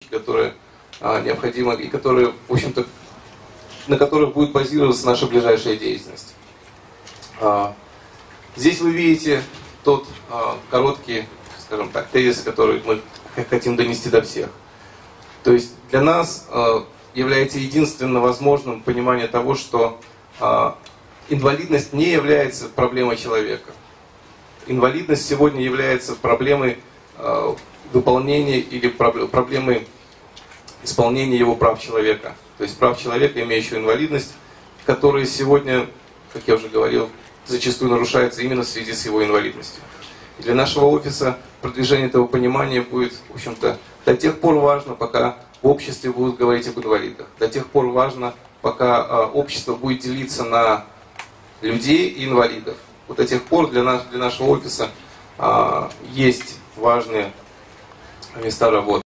которые необходимы и которые, в общем-то, на которых будет базироваться наша ближайшая деятельность. Здесь вы видите тот короткий, скажем так, тезис, который мы хотим донести до всех. То есть для нас является единственно возможным понимание того, что инвалидность не является проблемой человека. Инвалидность сегодня является проблемой выполнения или проблемой исполнения его прав человека. То есть прав человека, имеющего инвалидность, которые сегодня, как я уже говорил, зачастую нарушаются именно в связи с его инвалидностью. И для нашего офиса продвижение этого понимания будет, в общем-то, до тех пор важно, пока в обществе будут говорить об инвалидах. До тех пор важно, пока общество будет делиться на людей и инвалидов. Вот до тех пор для нашего офиса есть важные места работы.